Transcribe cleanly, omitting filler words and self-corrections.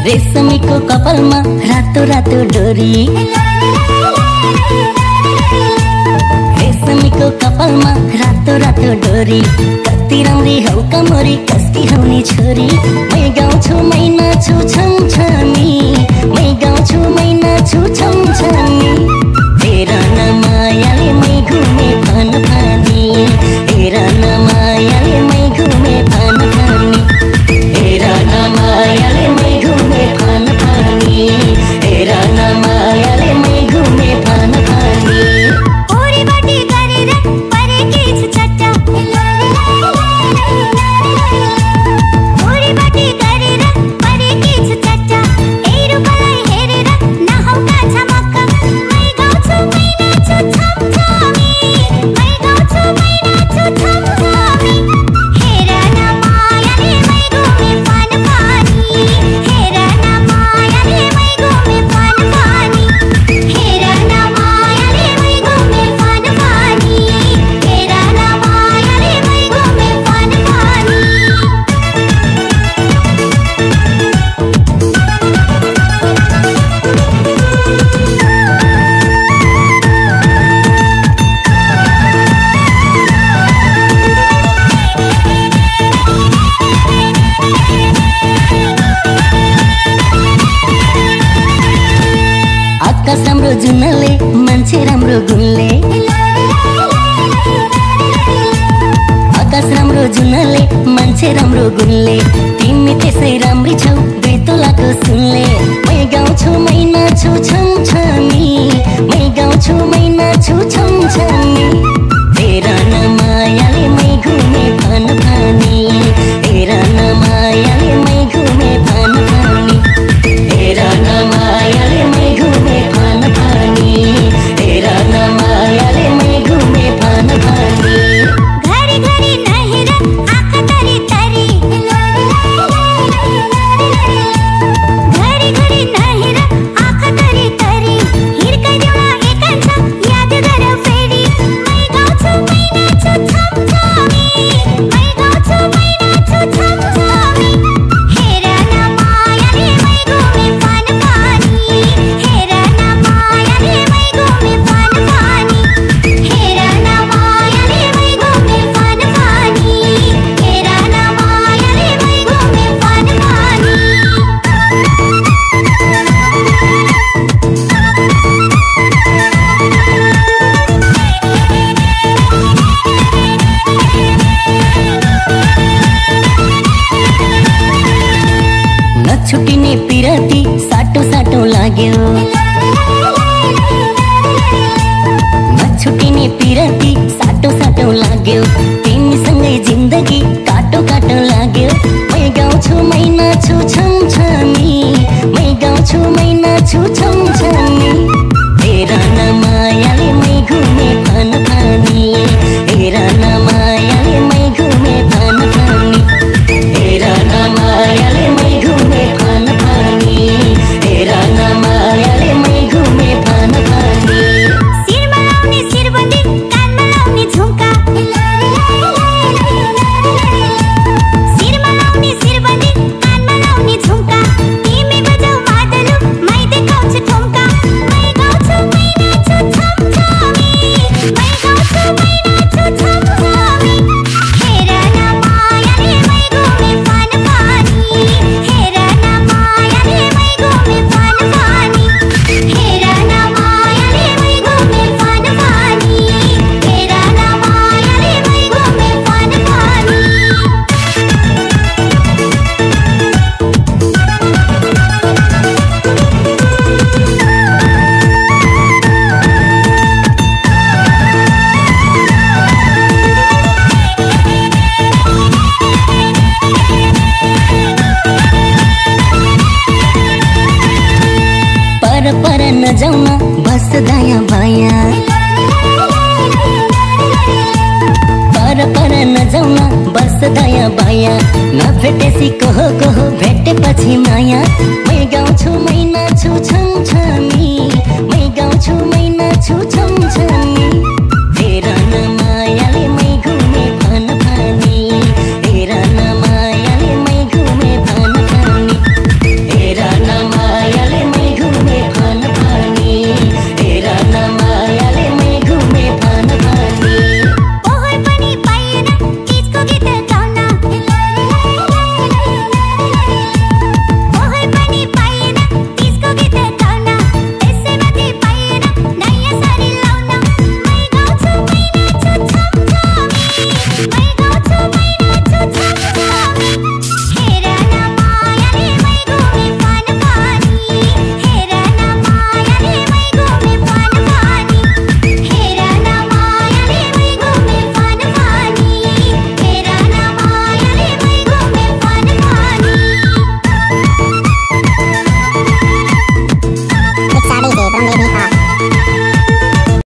रेशमीको कपालमा रातो रातो डोरी, रेशमीको कपालमा रातो रातो डोरी। कति राम्री हौ कमरी कसकी हौ नि छोरी। मै गाउँछु मै नाच्छु छमछमी, मै गाउँछु मै नाच्छु छमछमी। हेर न मायाले मै घुमे फान फानी, हेर न मायाले मै घुमे फान फानी। हेर न मायाले मै घुमे फान फानी, हेर न मायाले मै घुमे फान फानी। ओरीबाटी गरेर परेकी छु चट्टा, ओरीबाटी गरेर परेकी छु चट्टा। ए रूपलाई हेरेर नहौका झमक्क, मै गाउँछु मै नाच्छु छमछमी, मै गाउँछु मै नाच्छु छमछमी। हेर न मायाले मै घुमे फान फानी, हेर न मायाले मै घुमे फान फानी। हेर न मायाले मै घुमे फान फानी, हेर न मायाले मै घुमे फान फानी। आकाश राम्रो जुनले मान्छे राम्रो गुणले, आकाश राम्रो जुनले मान्छे राम्रो गुणले। तिमी त्यसै राम्री छौ दुई तोलाको सुनले। मै गाउँछु मै नाच्छु छमछमी, मै गाउँछु मै नाच्छु छमछमी। हेर न मायाले मै घुमे फान फानी, हेर न मायाले मै घुमे फान फानी। हेर न मायाले मै घुमे फान फानी, हेर न मायाले मै घुमे फान फानी। घरी घरी नहेर आँखा तरी तरी, घरी घरी नहेर आँखा तरी तरी। हिर्काइदेऊ न एकान्त याद गर फेरि, मै गाउँछु मै नाच्छु छमछमी, मै गाउँछु मै नाच्छु छमछमी। हेर न मायाले मै घुमे फान फानी, हेर न मायाले मै घुमे फान फानी। हेर न मायाले मै घुमे फान फानी, हेर न मायाले मै घुमे फान फानी। नछुटिने पिरती साटो साटो लाग्यो, नछुटिने पिरती साटो साटो लाग्यो। तिमीसँगै जिन्दगी काटो काटो लाग्यो। मै गाउँछु मै नाच्छु छमछमी, मै गाउँछु मै नाच्छु छमछमी। हेर न मायाले मै घुमे फान फानी, हेर न मायाले मै घुमे फान फानी। हेर न मायाले मै घुमे फान फानी, हेर न मायाले मै घुमे फान फानी। शिरमा लाउने शिरबन्दी, कानमा लाउने झुम्का, शिरमा लाउने शिरबन्दी, कानमा लाउने झुम्का। तिमी बजाऊ मादलु, मै देखाउँछु ठुम्का। मै गाउँछु मै नाच्छु छमछमी, मै गाउँछु मै नाच्छु छमछमी। हेर न मायाले मै घुमे फान फानी, हेर न मायाले मै घुमे फान फानी। हेर न मायाले मै घुमे फान फानी, हेर न मायाले मै घुमे फान फानी। पर पर नजाऊ न बस दायाँ बायाँ, पर पर नजाऊ न बस दायाँ बायाँ। नभेटेसी कहो कहो भेटेपछि माया। मै गाउँछु मै नाच्छु छमछमी, मै गाउँछु मै नाच्छु छम